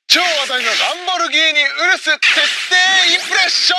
超話題のランボルギーニウルス徹底インプレッション。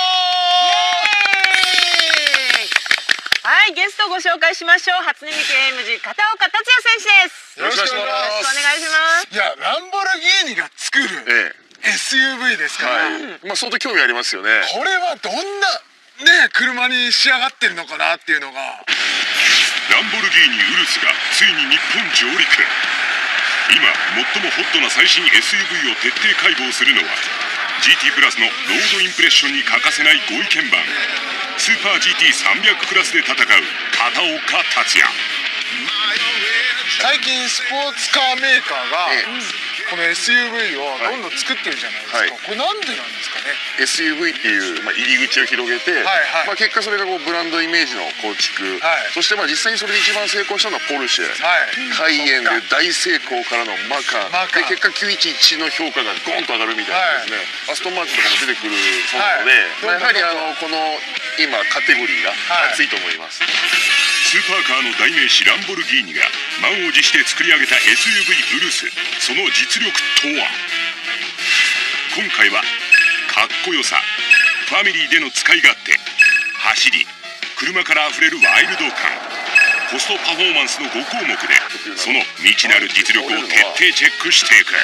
はい、ゲストをご紹介しましょう。初音ミク AMG 片岡達也選手です。 よろしくお願いします。いや、ランボルギーニが作る SUV ですから、 まあ相当興味ありますよね。 これはどんなね車に仕上がってるのかなっていうのが。 ランボルギーニウルスがついに日本上陸。今最もホットな最新 SUV を徹底解剖するのは GT プラスのロードインプレッションに欠かせないご意見番スーパー GT300 クラスで戦う片岡達也。 最近スポーツカーメーカーがこの SUV をどんどん作ってるじゃないですか、これなんでなんですかね。 SUV っていう、入り口を広げて、結果それがこうブランドイメージの構築、そして実際にそれで一番成功したのはポルシェ、カイエンで大成功からのマカンで結果911の評価がゴンと上がるみたいなですね、アストンマーチンとかも出てくるそうなので、やはりこの今カテゴリーが熱いと思います。 スーパーカーの代名詞ランボルギーニが満を持して作り上げた SUV ウルス、その実力とは。今回はかっこよさ、ファミリーでの使い勝手、走り、車からあふれるワイルド感、コストパフォーマンスの5項目でその未知なる実力を徹底チェックしていく。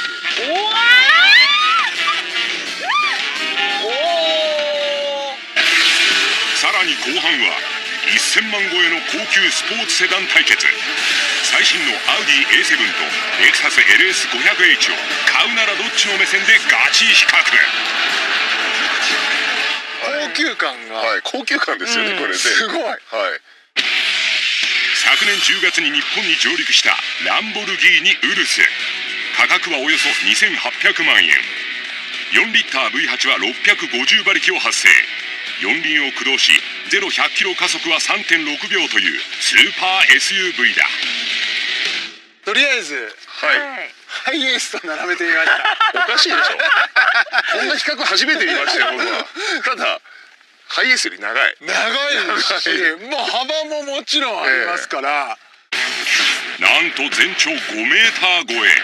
さらに後半は1000万超えの高級スポーツセダン対決。最新のアウディ A7 とレクサス LS500H を買うならどっちの目線でガチ比較。 高級感が、 高級感ですよね、これで。 すごい。 昨年10月に日本に上陸したランボルギーニウルス。価格はおよそ2800万円。4リッター V8 は650馬力を発生。四輪を駆動し0-100キロ加速は 3.6 秒というスーパー SUV だ。 とりあえずハイエースと並べてみました。 おかしいでしょこんな比較初めて見ましたよ僕は。ただハイエースより長いし、幅ももちろんありますから、 なんと全長5メーター超え、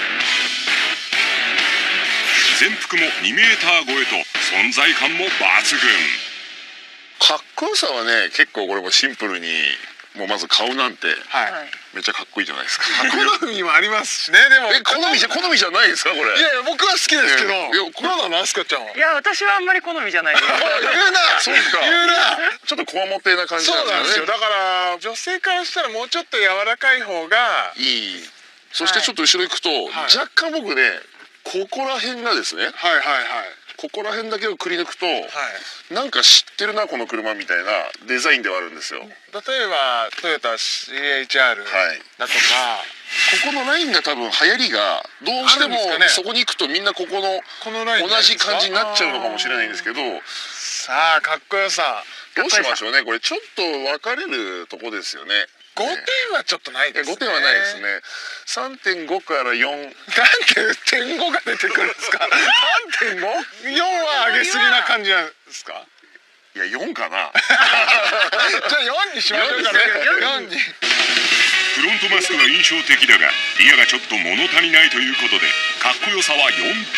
全幅も2メーター超えと存在感も抜群。 かっこよさはね、結構これもシンプルにもうまず顔なんてめっちゃかっこいいじゃないですか。 好みもありますしね。でも好みじゃないですかこれ。 いやいや僕は好きですけど、どうなのアスカちゃんは。 いや、私はあんまり好みじゃないです。 言うな、 そうか、 言うな。 ちょっとこわもてな感じそうなんですよ。だから女性からしたらもうちょっと柔らかい方がいい。そしてちょっと後ろ行くと若干僕ね、ここら辺がですね、ここら辺だけをくり抜くと、なんか知ってるなこの車みたいなデザインではあるんですよ。 例えばトヨタ CHR だとか、 ここのラインが多分流行りがどうしてもそこに行くとみんなここの同じ感じになっちゃうのかもしれないんですけど、 さあかっこよさどうしましょうね。これちょっと分かれるとこですよね。 5点はちょっとないですね。 5点はないですね。3.5 から4。 なんで点5が出てくるんですか。3.5？4 は上げすぎな感じなんですか。 いや4かな。 じゃあ4にしましょうかね。4に。 フロントマスクが印象的だがリアがちょっと物足りないということでかっこよさは4点。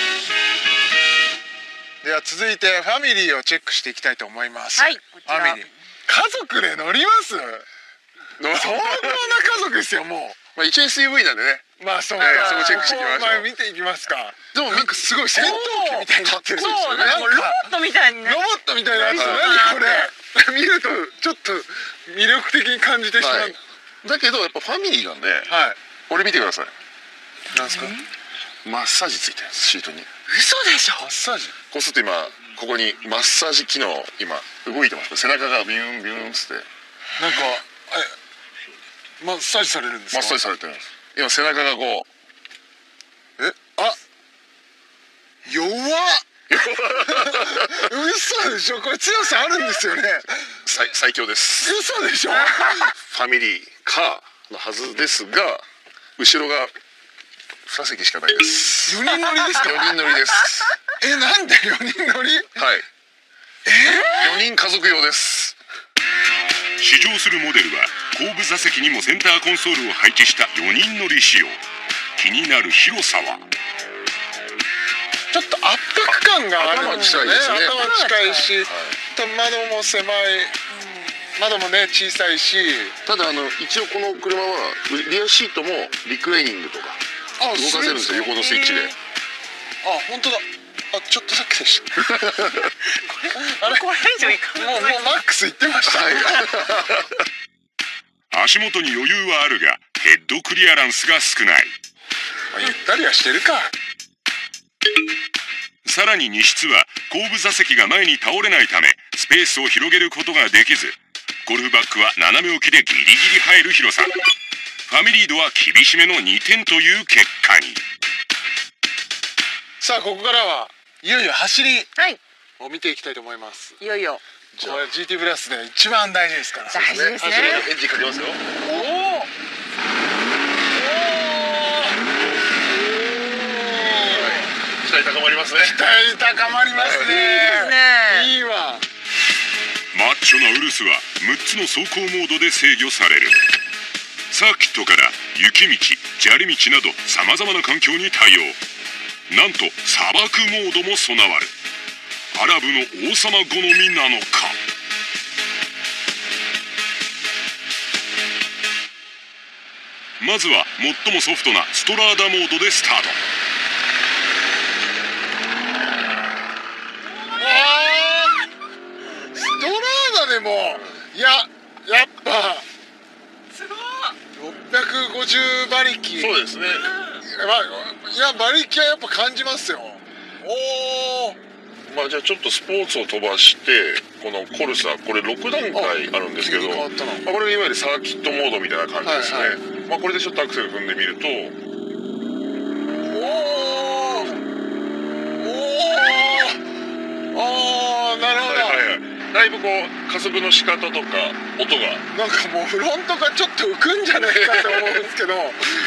では続いてファミリーをチェックしていきたいと思います。 はい、 ファミリー家族で乗ります。相当な家族ですよ。もう一応 SUV なんでね。 そうか、 そこチェックしていきましょう。 見ていきますか。 でもなんかすごい戦闘機みたいになってる。 そうね、ロボットみたいにね。 ロボットみたいなやつ。何これ。見るとちょっと魅力的に感じてしまう。 だけどやっぱファミリーなんで、これ見てください。 なんですか。 マッサージついてるんです、シートに。 嘘でしょ。 マッサージ。 こうすると今ここにマッサージ機能今動いてます。背中がビューンビューンつってなんかマッサージされるんですか。 マッサージされてるんです。今背中がこう弱っ。嘘でしょ。これ強さあるんですよね。 最強です。 嘘でしょ。 ファミリーカーのはずですが後ろが2席しかないです。 4人乗りですか。 4人乗りです。 なんで4人乗り。 4人家族用です。 試乗するモデルは後部座席にもセンターコンソールを配置した4人乗り仕様。気になる広さはがあるんですよね。 頭近いし、窓も狭い、窓もね小さいし。 ただ一応この車はリアシートもリクライニングとか動かせるんですよ、横のスイッチで。 本当だ。ちょっとだけでした。 あれこれ以上いかない。 もうマックスいってました。 足元に余裕はあるがヘッドクリアランスが少ない。 ゆったりはしてるか。 さらに荷室は後部座席が前に倒れないためスペースを広げることができず、ゴルフバッグは斜め置きでギリギリ入る広さ。ファミリードは厳しめの2点という結果に。 さあここからはいよいよ走りを見ていきたいと思います。 いよいよこれ GT プラスで一番大事ですから。 大事ですね。 エンジンかけますよ。期待高まりますね。 期待高まりますね。いいわ。 マッチョなウルスは6つの走行モードで制御される。サーキットから雪道、砂利道などさまざまな環境に対応。なんと砂漠モードも備わる。アラブの王様好みなのか。まずは最もソフトなストラーダモードでスタート。 ストラーダでもやっぱすごい 650馬力。 そうですね。 いや馬力はやっぱ感じますよ。 じゃあちょっとスポーツを飛ばしてこのコルサ、これ6段階あるんですけど、これいわゆるサーキットモードみたいな感じですね。これでちょっとアクセル踏んでみると、 なるほど。 だいぶこう加速の仕方とか音がなんかもうフロントがちょっと浮くんじゃないかと思うんですけど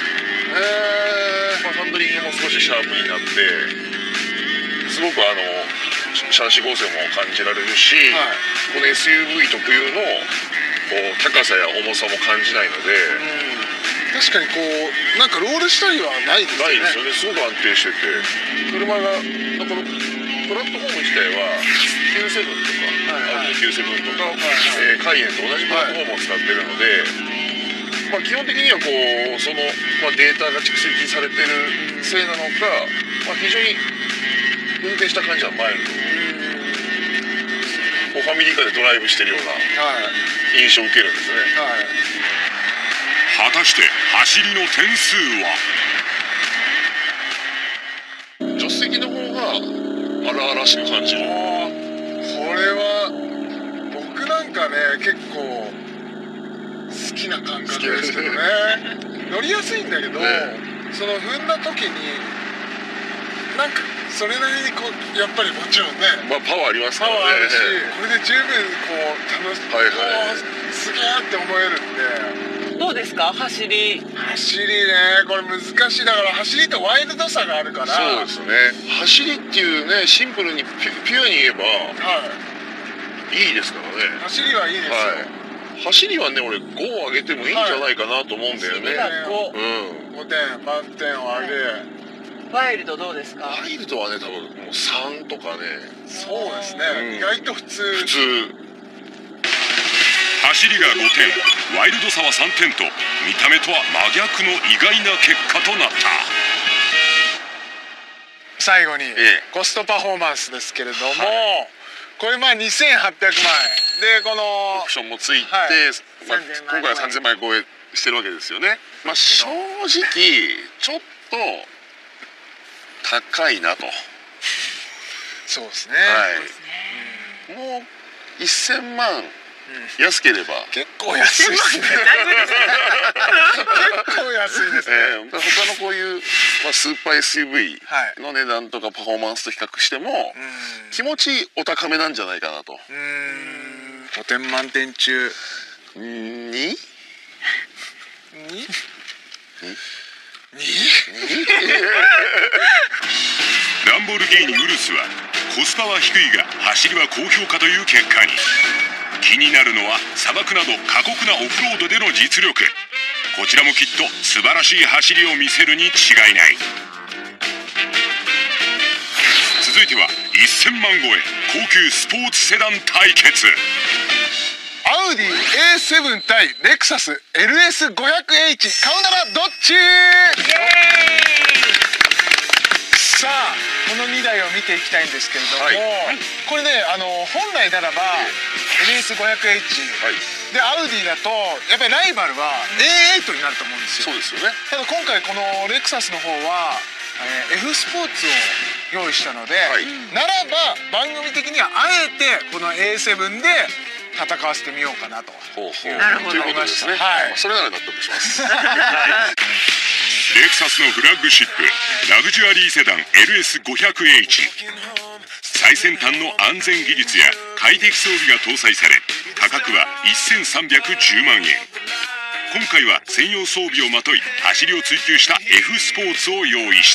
ハンドリングも少しシャープになって、すごくシャーシ合成も感じられるし、この SUV 特有のこう高さや重さも感じないので、 確かにこうなんかロールしたりはないですよね。 ないですよね。すごく安定してて、車がこのプラットフォーム自体は97とか、97とか、カイエンと同じプラットフォームを使ってるので、基本的にはこうその、データが蓄積されてるせいなのか、非常に運転した感じはマイルド、こうファミリーカーでドライブしてるような印象を受けるんですね。 果たして走りの点数は。 助手席の方が荒々しく感じる。 これは僕なんかね結構好きな感覚ですけどね。乗りやすいんだけど、その踏んだ時になんかそれなりにこうやっぱりもちろんね、 パワーありますからね。 パワーあるし、これで十分こう楽しく、すげーって思えるんで。 どうですか走りね。 これ難しい。だから走りとワイルドさがあるから。 そうですね。走りっていうね、シンプルにピュアに言えば、いいですからね。 走りはいいですよ。 走りはね、俺5を上げてもいいんじゃないかなと思うんだよね。 5点満点を上げ。 ワイルドどうですか。 ワイルドはね、多分もう3とかね。 そうですね、意外と普通。 走りが5点、ワイルドさは3点と見た目とは真逆の意外な結果となった。 最後にコストパフォーマンスですけれども、これ2800万円でこのオプションもついて、今回は3000万円超えしてるわけですよね。正直ちょっと高いなと。 そうですね。 もう1000万安ければ結構安いですね。結構安いですね。 他のこういうスーパー SUV の値段とかパフォーマンスと比較しても気持ちお高めなんじゃないかなと。 5点満点中2？ ランボルギーニウルスはコスパは低いが走りは高評価という結果に。気になるのは砂漠など過酷なオフロードでの実力。こちらもきっと素晴らしい走りを見せるに違いない。続続いては1000万超え高級スポーツセダン対決。 アウディ A7 対レクサス LS500H 買うならどっち？さあこの2台を見ていきたいんですけれども、これね本来ならば LS500H、でアウディだとやっぱりライバルは A8 になると思うんですよ。 そうですよね。 ただ今回このレクサスの方は、F スポーツを用意したので、ならば番組的にはあえてこの A7 で戦わせてみようかなと。 なるほど。 ということですね。それなら納得します。 レクサスのフラッグシップラグジュアリーセダン LS500H、 最先端の安全技術や快適装備が搭載され、価格は1310万円。今回は専用装備をまとい走りを追求した F スポーツを用意した。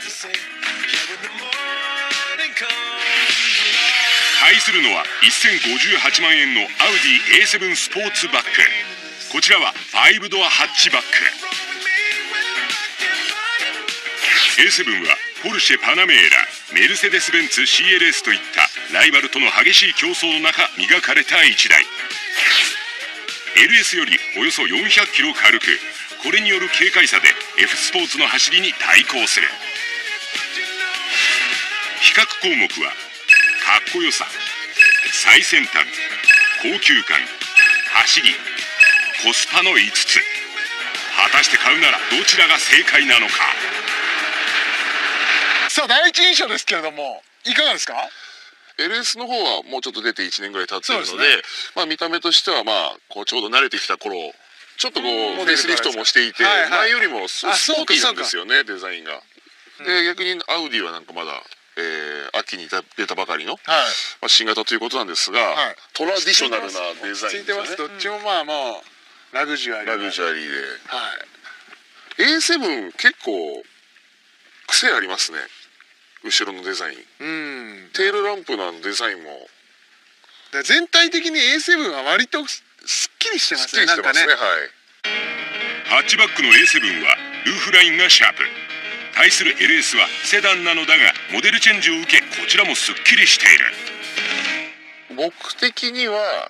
対するのは1058万円のアウディ A7 スポーツバック。こちらは5ドアハッチバック。A7 はポルシェパナメーラ、メルセデスベンツ CLS といったライバルとの激しい競争の中磨かれた1台。 LS よりおよそ400キロ軽く、これによる軽快さで F スポーツの走りに対抗する。比較項目はかっこよさ、最先端、高級感、走り、コスパの5つ。果たして買うならどちらが正解なのか。 さあ第一印象ですけれどもいかがですか？ LS の方はもうちょっと出て1年ぐらい経っているので、見た目としてはこうちょうど慣れてきた頃、ちょっとこうフェイスリフトもしていて、前よりもスポーティーなんですよね、デザインが。で逆にアウディはなんかまだ秋に出たばかりの新型ということなんですが、トラディショナルなデザインですよね。 どっちももうラグジュアリーで、A7 結構癖ありますね。後ろのデザイン、テールランプのデザインも全体的に A7 は割とすっきりしてますね。 ハッチバックの A7 はルーフラインがシャープ。対する LS はセダンなのだがモデルチェンジを受け、こちらもすっきりしている。 僕的には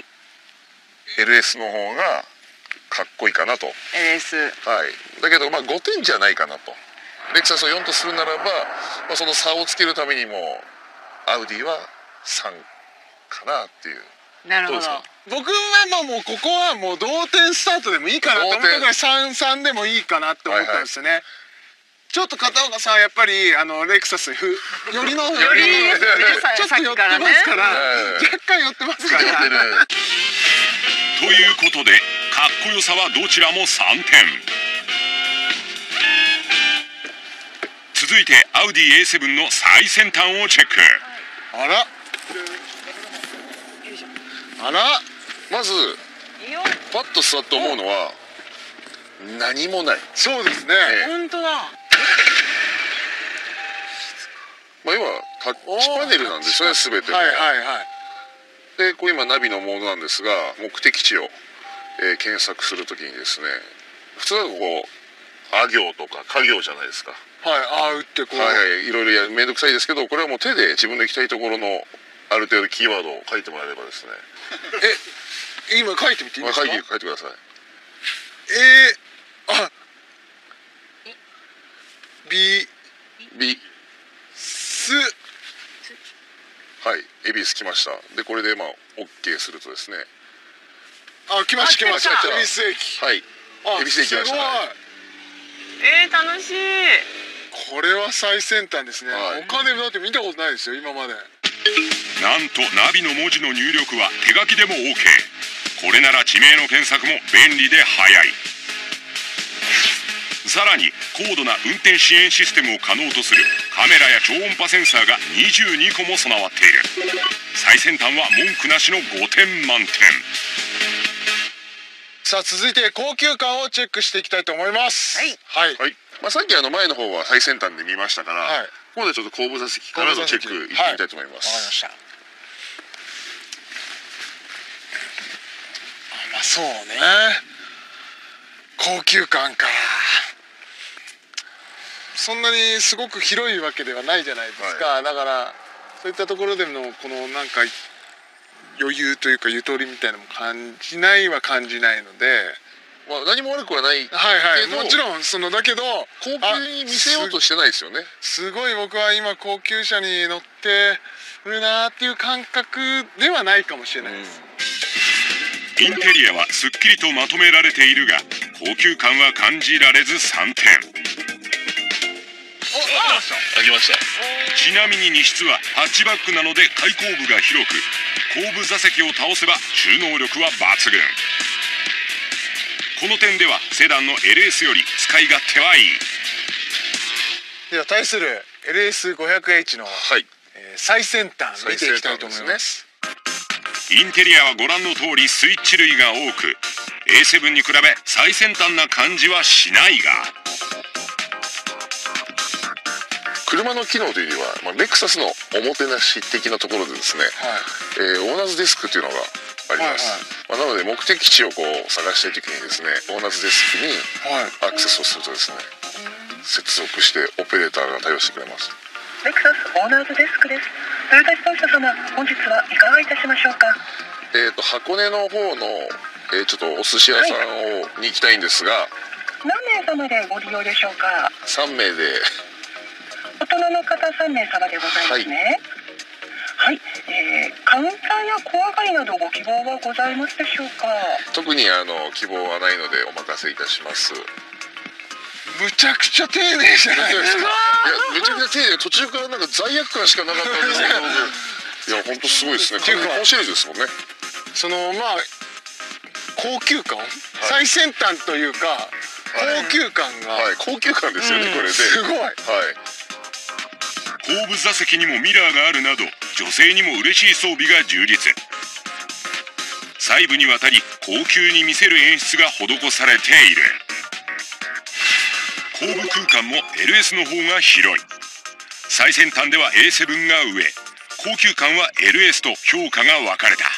LS の方がかっこいいかなと。 LS、 だけど5点じゃないかなと。レクサスを4とするならば、その差をつけるためにもアウディは3かなっていう。 なるほど。 僕はもうここはもう同点スタートでもいいかなと思ったから3-3でもいいかなって思ったんですよね。ちょっと片岡さんやっぱりレクサスよりのちょっと寄ってますから、若干寄ってますから。 ということでかっこよさはどちらも3点。続いてアウディ A7 の最先端をチェック。 まずパッと座って思うのは何もない。 そうですね、 本当だ。 要はタッチパネルなんですよね、全て。でこれ今ナビのモードなんですが、目的地を、検索するときにですね、普通はこうあ行とか家行じゃないですか。打ってこういろいろ面倒くさいですけど、これはもう手で自分の行きたいところのある程度キーワードを書いてもらえればですね。 今書いてみていいですか？ 書いてください。ビス、 恵比寿来ました。でこれでOK するとですね、 来ました恵比寿駅。 恵比寿駅来ました。 楽しい。 これは最先端ですね。他でだって見たことないですよ今まで。 なんとナビの文字の入力は手書きでも OK。 これなら地名の検索も便利で早い。さらに高度な運転支援システムを可能とするカメラや超音波センサーが22個も備わっている。最先端は文句なしの5点満点。 さあ続いて高級感をチェックしていきたいと思います。 さっき前の方は最先端で見ましたから、ここでちょっと後部座席からのチェックいってみたいと思います。 わかりました。そうね、高級感か。 そんなにすごく広いわけではないじゃないですか、だからそういったところでのこのなんか余裕というかゆとりみたいなのも感じないは感じないので、 何も悪くはないけど、 もちろんだけど高級に見せようとしてないですよね。 すごい僕は今高級車に乗ってるなーっていう感覚ではないかもしれないです。 インテリアはすっきりとまとめられているが高級感は感じられず3点。 開きました。 ちなみに荷室はハッチバックなので開口部が広く、後部座席を倒せば収納力は抜群。この点ではセダンの LS より使い勝手はいい。 では対する LS500H の、最先端見ていきたいと思います。 インテリアはご覧の通りスイッチ類が多く A7 に比べ最先端な感じはしないが、 車の機能というよりは、レクサスのおもてなし的なところでですね、オーナーズデスクというのがあります。なので目的地をこう探したい時にですね、オーナーズデスクにアクセスをするとですね、接続してオペレーターが対応してくれます。 レクサスオーナーズデスクです。トヨタ自動車様、本日はいかがいたしましょうか。 箱根の方の、ちょっとお寿司屋さんに行きたいんですが、 何名様でご利用でしょうか。 3名で。 大人の方3名様でございますね。はい、カウンターや小上がりなどご希望はございますでしょうか。 特に希望はないのでお任せいたします。 むちゃくちゃ丁寧じゃないですか。 いや、めちゃくちゃ丁寧で、途中からなんか罪悪感しかなかったんですけどいや、本当すごいですね。コンシェルジュですもんね。 高級感、最先端というか高級感が、 高級感ですよね、これで。 すごい。 後部座席にもミラーがあるなど女性にも嬉しい装備が充実。細部にわたり高級に見せる演出が施されている。後部空間も LS の方が広い。最先端では A7 が上、高級感は LS と評価が分かれた。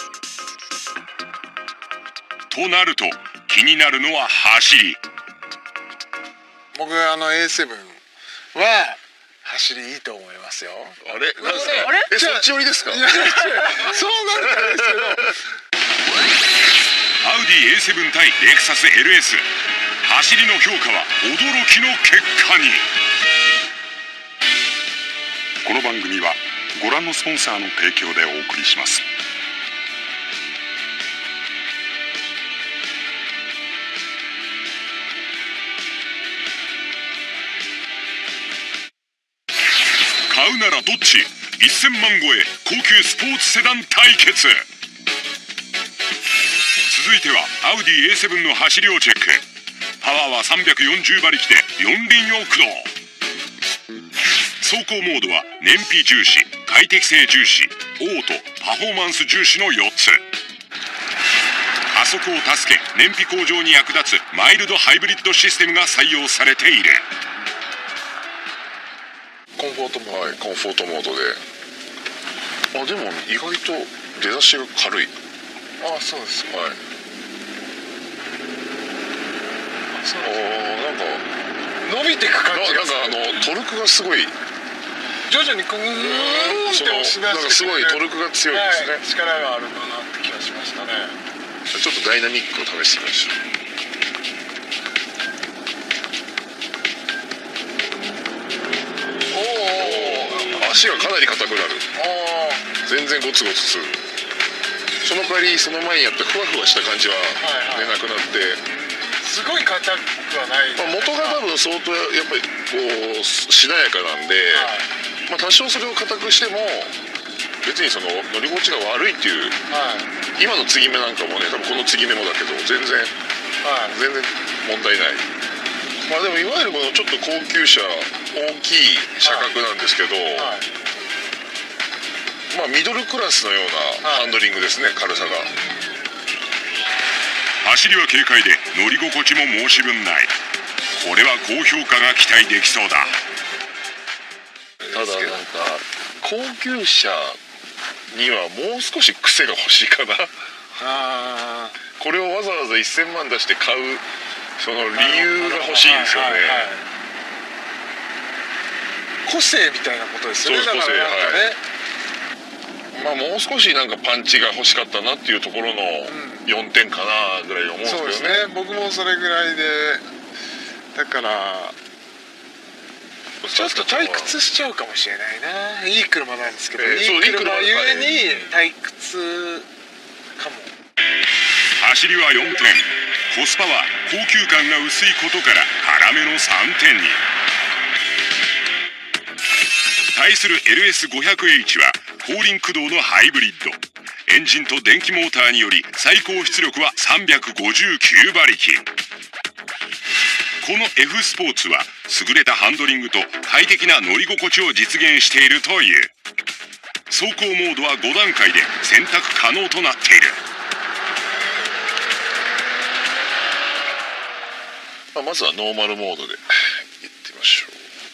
となると気になるのは走り。 僕A7 は走りいいと思いますよ。 あれ、なんですか。そっち寄りですか。そうなるからですけど。 アウディ A7 対レクサス LS、 走りの評価は驚きの結果に。この番組はご覧のスポンサーの提供でお送りします。買うならどっち？1000万超え高級スポーツセダン対決。続いてはアウディ A7 の走りをチェック。パワーは340馬力で4輪を駆動。走行モードは燃費重視、快適性重視、オート、パフォーマンス重視の4つ。加速を助け燃費向上に役立つマイルドハイブリッドシステムが採用されている。 コンフォートモード、コンフォートモードで。でも意外と出だしが軽い。 そうですか。 なんか伸びていく感じが。 トルクがすごい。 徐々にグーンって押し出して、 すごいトルクが強いですね。 力があるかなって気がしましたね。 ちょっとダイナミックを試してみましょう。足がかなり硬くなる。全然ゴツゴツする。その代わりその前にやったふわふわした感じは出なくなって、 すごい硬くはない。 元が多分相当やっぱりこうしなやかなんで、多少それを硬くしても別にその乗り心地が悪いっていう、今の継ぎ目なんかもね、多分この継ぎ目もだけど全然問題ない。でもいわゆるこのちょっと高級車、大きい車格なんですけど、ミドルクラスのようなハンドリングですね、軽さが。 走りは軽快で乗り心地も申し分ない。これは高評価が期待できそうだ。 ただなんか高級車にはもう少し癖が欲しいかな。これをわざわざ1000万出して買うその理由が欲しいですよね。 個性みたいなことですよね。だからなんかね、 まあもう少しなんかパンチが欲しかったなっていうところの4点かなぐらい思うんですけどね。 そうですね、僕もそれぐらいで、だからちょっと退屈しちゃうかもしれないな。いい車なんですけど、いい車ゆえに退屈かも。 走りは4点、コスパは高級感が薄いことから辛めの3点に。対する LS500H は後輪駆動のハイブリッド、エンジンと電気モーターにより最高出力は359馬力。この F スポーツは優れたハンドリングと快適な乗り心地を実現しているという。走行モードは5段階で選択可能となっている。 まずはノーマルモードでいってみましょ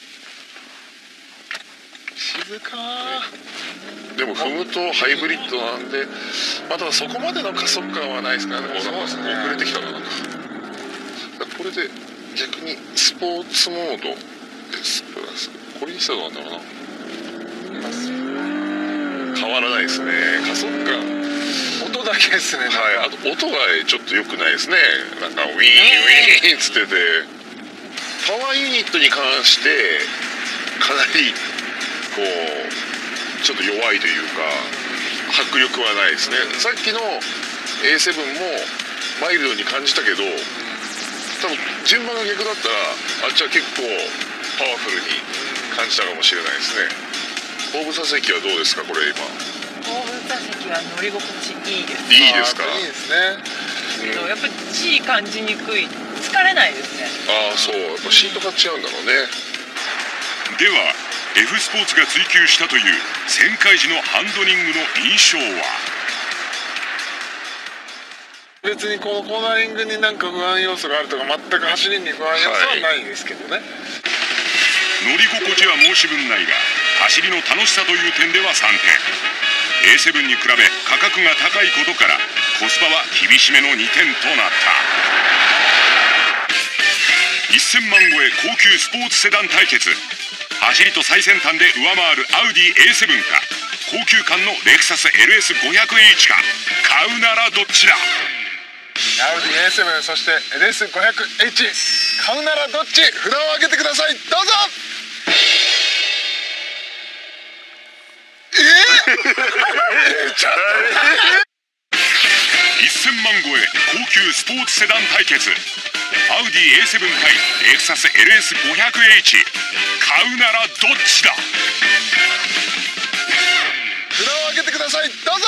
う。静かでも踏むとハイブリッドなんで、ただそこまでの加速感はないですからね。そうですね、遅れてきたかな。これで逆にスポーツモード S プラス、これにしたらどうなんだろうな。変わらないですね、加速感。 音だけですね。 はい、あと音がちょっと良くないですね。なんかウィーンウィーンっつってて、パワーユニットに関してかなりこうちょっと弱いというか迫力はないですね。さっきの A7 もマイルドに感じたけど、多分順番が逆だったらあっちは結構パワフルに感じたかもしれないですね。後部座席はどうですか、これ今。 後部座席は乗り心地いいです。 いいですか。 いいですね。 やっぱり G 感じにくい、疲れないですね。 ああ、そう、やっぱシートが違うんだろうね。 では F スポーツが追求したという旋回時のハンドリングの印象は。 別にこのコーナリングになんか不安要素があるとか、全く走りに不安要素はないですけどね。 乗り心地は申し分ないが、走りの楽しさという点では3点。A7 に比べ価格が高いことからコスパは厳しめの2点となった。1000万超え高級スポーツセダン対決。走りと最先端で上回るアウディ A7 か、高級感のレクサス LS500H か。買うならどっちだ。 アウディ A7、そして LS500H、 買うならどっち。札を上げてください、どうぞ。 1000万超え高級スポーツセダン対決。アウディ A7 対レクサス LS500H、 買うならどっちだ。 札を上げてください、どうぞ。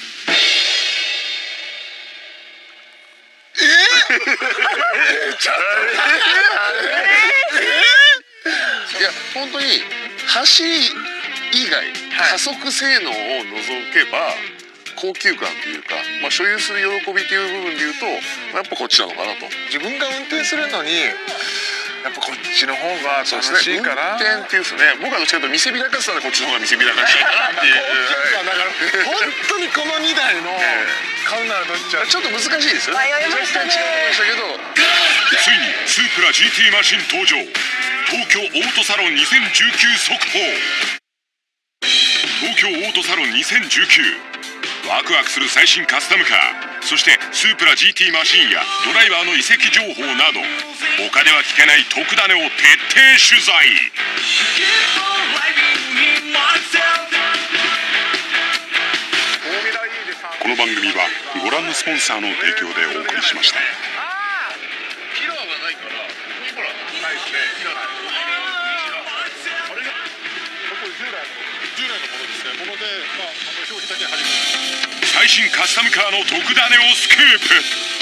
いや本当に走り以外、加速性能を除けば高級感というか、所有する喜びという部分でいうと、やっぱこっちなのかなと。 自分が運転するのにやっぱこっちの方が楽しいかな。 運転っていうですね、僕はどっちかというと見せびらかすのでこっちの方が見せびらかしいかなっていう。 だから本当にこの2台の買うならどっちはちょっと難しいですよね。 迷いましたね。 若干違うと思いましたけど、 ついにスープラ GT マシン登場。東京オートサロン2019速報。東京オートサロン2019、ワクワクする最新カスタムカー、そしてスープラ GT マシンやドライバーの移籍情報など、他では聞けない特ダネを徹底取材。この番組はご覧のスポンサーの提供でお送りしました。 キラーがないから、ほらないですね。キラーない。あれがこれ従来のものですね。もので消費だけ始める。 最新カスタムカーの特ダネをスクープ。